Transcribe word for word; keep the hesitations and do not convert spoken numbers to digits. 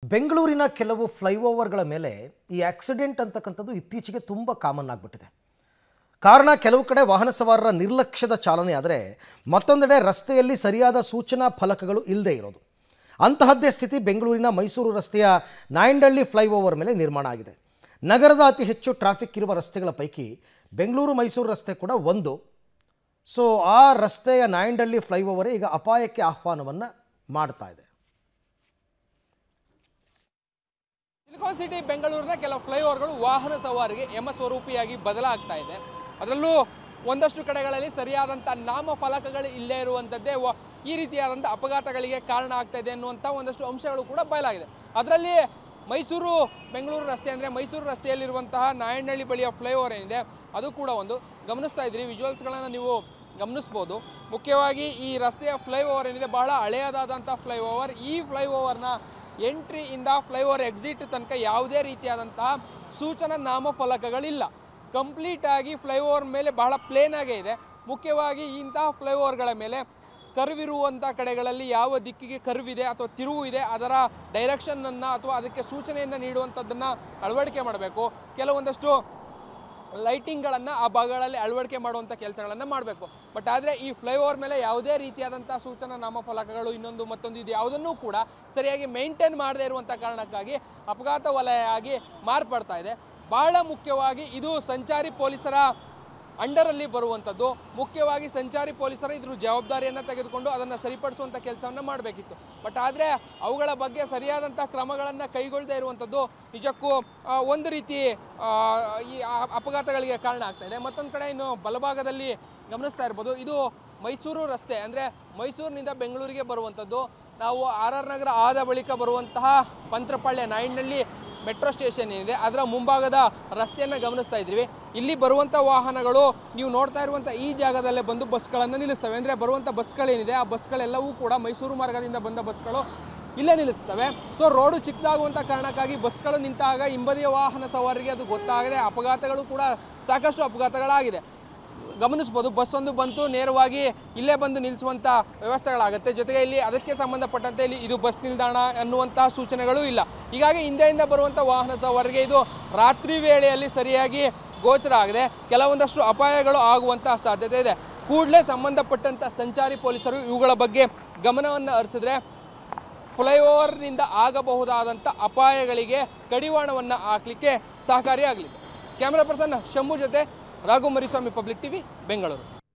ಬೆಂಗಳೂರಿನ ಕೆಲವು ಫ್ಲೈಓವರ್ಗಳ ಮೇಲೆ ಈ ಆಕ್ಸಿಡೆಂಟ್ ಅಂತಕ್ಕಂಥದ್ದು ಇತ್ತೀಚೆಗೆ ತುಂಬ ಕಾಮನ್ ಆಗಿಬಿಟ್ಟಿದೆ. ಕಾರಣ ಕೆಲವು ಕಡೆ ವಾಹನ ಸವಾರರ ನಿರ್ಲಕ್ಷ್ಯದ ಚಾಲನೆ ಆದರೆ ಮತ್ತೊಂದೆಡೆ ರಸ್ತೆಯಲ್ಲಿ ಸರಿಯಾದ ಸೂಚನಾ ಫಲಕಗಳು ಇಲ್ಲದೆ ಇರೋದು. ಅಂತಹದ್ದೇ ಸ್ಥಿತಿ ಬೆಂಗಳೂರಿನ ಮೈಸೂರು ರಸ್ತೆಯ ನಾಯಂಡಹಳ್ಳಿ ಫ್ಲೈಓವರ್ ಮೇಲೆ ನಿರ್ಮಾಣ ಆಗಿದೆ. ನಗರದ ಅತಿ ಹೆಚ್ಚು ಟ್ರಾಫಿಕ್ ಇರುವ ರಸ್ತೆಗಳ ಪೈಕಿ ಬೆಂಗಳೂರು ಮೈಸೂರು ರಸ್ತೆ ಕೂಡ ಒಂದು. ಸೊ ಆ ರಸ್ತೆಯ ನಾಯಂಡಹಳ್ಳಿ ಫ್ಲೈಓವರ್ ಈಗ ಅಪಾಯಕ್ಕೆ ಆಹ್ವಾನವನ್ನು ಮಾಡ್ತಾ ಇದೆ. ಸಿಲಿಕಾನ್ ಸಿಟಿ ಬೆಂಗಳೂರಿನ ಕೆಲವು ಫ್ಲೈಓವರ್ಗಳು ವಾಹನ ಸವಾರಿಗೆ ಯಮ ಸ್ವರೂಪಿಯಾಗಿ ಬದಲಾಗ್ತಾ ಇದೆ. ಅದರಲ್ಲೂ ಒಂದಷ್ಟು ಕಡೆಗಳಲ್ಲಿ ಸರಿಯಾದಂಥ ನಾಮಫಲಕಗಳು ಇಲ್ಲೇ ಇರುವಂಥದ್ದೇ ಈ ರೀತಿಯಾದಂಥ ಅಪಘಾತಗಳಿಗೆ ಕಾರಣ ಆಗ್ತಾ ಇದೆ ಅನ್ನುವಂಥ ಒಂದಷ್ಟು ಅಂಶಗಳು ಕೂಡ ಬಯಲಾಗಿದೆ. ಅದರಲ್ಲಿ ಮೈಸೂರು ಬೆಂಗಳೂರು ರಸ್ತೆ ಅಂದರೆ ಮೈಸೂರು ರಸ್ತೆಯಲ್ಲಿರುವಂತಹ ನಾಯಂಡಹಳ್ಳಿ ಬಳಿಯ ಫ್ಲೈಓವರ್ ಏನಿದೆ ಅದು ಕೂಡ ಒಂದು ಗಮನಿಸ್ತಾ ಇದ್ದೀರಿ. ವಿಜುವಲ್ಸ್ಗಳನ್ನು ನೀವು ಗಮನಿಸ್ಬೋದು. ಮುಖ್ಯವಾಗಿ ಈ ರಸ್ತೆಯ ಫ್ಲೈಓವರ್ ಏನಿದೆ ಬಹಳ ಹಳೆಯದಾದಂಥ ಫ್ಲೈಓವರ್. ಈ ಫ್ಲೈಓವರ್ನ ಎಂಟ್ರಿಯಿಂದ ಫ್ಲೈಓವರ್ ಎಕ್ಸಿಟ್ ತನಕ ಯಾವುದೇ ರೀತಿಯಾದಂತಹ ಸೂಚನಾ ನಾಮಫಲಕಗಳಿಲ್ಲ. ಕಂಪ್ಲೀಟಾಗಿ ಫ್ಲೈಓವರ್ ಮೇಲೆ ಬಹಳ ಪ್ಲೇನಾಗೇ ಇದೆ. ಮುಖ್ಯವಾಗಿ ಇಂತಹ ಫ್ಲೈಓವರ್ಗಳ ಮೇಲೆ ಕರ್ವಿರುವಂಥ ಕಡೆಗಳಲ್ಲಿ ಯಾವ ದಿಕ್ಕಿಗೆ ಕರ್ವಿದೆ ಅಥವಾ ತಿರುವು ಇದೆ ಅದರ ಡೈರೆಕ್ಷನನ್ನು ಅಥವಾ ಅದಕ್ಕೆ ಸೂಚನೆಯನ್ನು ನೀಡುವಂಥದ್ದನ್ನು ಅಳವಡಿಕೆ ಮಾಡಬೇಕು. ಕೆಲವೊಂದಷ್ಟು ಲೈಟಿಂಗ್ಗಳನ್ನು ಆ ಭಾಗಗಳಲ್ಲಿ ಅಳವಡಿಕೆ ಮಾಡುವಂಥ ಕೆಲಸಗಳನ್ನು ಮಾಡಬೇಕು. ಬಟ್ ಆದರೆ ಈ ಫ್ಲೈಓವರ್ ಮೇಲೆ ಯಾವುದೇ ರೀತಿಯಾದಂಥ ಸೂಚನಾ ನಾಮಫಲಕಗಳು ಇನ್ನೊಂದು ಮತ್ತೊಂದು ಇದು ಯಾವುದನ್ನೂ ಕೂಡ ಸರಿಯಾಗಿ ಮೇಂಟೈನ್ ಮಾಡದೇ ಇರುವಂಥ ಕಾರಣಕ್ಕಾಗಿ ಅಪಘಾತ ವಲಯ ಆಗಿ ಮಾರ್ಪಡ್ತಾ ಇದೆ. ಬಹಳ ಮುಖ್ಯವಾಗಿ ಇದು ಸಂಚಾರಿ ಪೊಲೀಸರ ಅಂಡರಲ್ಲಿ ಬರುವಂಥದ್ದು. ಮುಖ್ಯವಾಗಿ ಸಂಚಾರಿ ಪೊಲೀಸರು ಇದ್ರ ಜವಾಬ್ದಾರಿಯನ್ನು ತೆಗೆದುಕೊಂಡು ಅದನ್ನು ಸರಿಪಡಿಸುವಂಥ ಕೆಲಸವನ್ನು ಮಾಡಬೇಕಿತ್ತು. ಬಟ್ ಆದರೆ ಅವುಗಳ ಬಗ್ಗೆ ಸರಿಯಾದಂಥ ಕ್ರಮಗಳನ್ನು ಕೈಗೊಳ್ಳದೇ ಇರುವಂಥದ್ದು ನಿಜಕ್ಕೂ ಒಂದು ರೀತಿ ಈ ಅಪಘಾತಗಳಿಗೆ ಕಾರಣ ಆಗ್ತಾ ಇದೆ. ಮತ್ತೊಂದು ಕಡೆ ಇನ್ನು ಬಲಭಾಗದಲ್ಲಿ ಗಮನಿಸ್ತಾ ಇರ್ಬೋದು, ಇದು ಮೈಸೂರು ರಸ್ತೆ ಅಂದರೆ ಮೈಸೂರಿನಿಂದ ಬೆಂಗಳೂರಿಗೆ ಬರುವಂಥದ್ದು. ನಾವು ಆರ್ ಆರ್ ನಗರ ಆದ ಬಳಿಕ ಬರುವಂತಹ ಪಂತ್ರಪಾಳ್ಯ ನಾಯಂಡಹಳ್ಳಿ ಮೆಟ್ರೋ ಸ್ಟೇಷನ್ ಏನಿದೆ ಅದರ ಮುಂಭಾಗದ ರಸ್ತೆಯನ್ನು ಗಮನಿಸ್ತಾ ಇದ್ದೀವಿ. ಇಲ್ಲಿ ಬರುವಂಥ ವಾಹನಗಳು ನೀವು ನೋಡ್ತಾ ಇರುವಂಥ ಈ ಜಾಗದಲ್ಲೇ ಬಂದು ಬಸ್ಗಳನ್ನು ನಿಲ್ಲಿಸ್ತವೆ. ಅಂದರೆ ಬರುವಂಥ ಬಸ್ಗಳೇನಿದೆ ಆ ಬಸ್ಗಳೆಲ್ಲವೂ ಕೂಡ ಮೈಸೂರು ಮಾರ್ಗದಿಂದ ಬಂದ ಬಸ್ಗಳು ಇಲ್ಲೇ ನಿಲ್ಲಿಸ್ತವೆ. ಸೊ ರೋಡು ಚಿಕ್ಕದಾಗುವಂಥ ಕಾರಣಕ್ಕಾಗಿ ಬಸ್ಗಳು ನಿಂತಾಗ ಹಿಂಬದಿಯ ವಾಹನ ಸವಾರರಿಗೆ ಅದು ಗೊತ್ತಾಗದೆ ಅಪಘಾತಗಳು ಕೂಡ ಸಾಕಷ್ಟು ಅಪಘಾತಗಳಾಗಿದೆ. ಗಮನಿಸ್ಬೋದು, ಬಸ್ ಒಂದು ಬಂತು ನೇರವಾಗಿ ಇಲ್ಲೇ ಬಂದು ನಿಲ್ಲಿಸುವಂಥ ವ್ಯವಸ್ಥೆಗಳಾಗುತ್ತೆ. ಜೊತೆಗೆ ಇಲ್ಲಿ ಅದಕ್ಕೆ ಸಂಬಂಧಪಟ್ಟಂತೆ ಇಲ್ಲಿ ಇದು ಬಸ್ ನಿಲ್ದಾಣ ಅನ್ನುವಂತಹ ಸೂಚನೆಗಳು ಇಲ್ಲ. ಹೀಗಾಗಿ ಹಿಂದೆಯಿಂದ ಬರುವಂಥ ವಾಹನ ಸವಾರರಿಗೆ ಇದು ರಾತ್ರಿ ವೇಳೆಯಲ್ಲಿ ಸರಿಯಾಗಿ ಗೋಚರ ಆಗದೆ ಕೆಲವೊಂದಷ್ಟು ಅಪಾಯಗಳು ಆಗುವಂಥ ಸಾಧ್ಯತೆ ಇದೆ. ಕೂಡಲೇ ಸಂಬಂಧಪಟ್ಟಂಥ ಸಂಚಾರಿ ಪೊಲೀಸರು ಇವುಗಳ ಬಗ್ಗೆ ಗಮನವನ್ನು ಹರಿಸಿದ್ರೆ ಫ್ಲೈಓವರ್ನಿಂದ ಆಗಬಹುದಾದಂಥ ಅಪಾಯಗಳಿಗೆ ಕಡಿವಾಣವನ್ನು ಹಾಕಲಿಕ್ಕೆ ಸಹಕಾರಿಯಾಗಲಿದೆ. ಕ್ಯಾಮ್ರಾ ಪರ್ಸನ್ ಶಂಭು ಜೊತೆ ರಾಘು ಮರಿಸ್ವಾಮಿ, ಪಬ್ಲಿಕ್ ಟಿವಿ, ಬೆಂಗಳೂರು.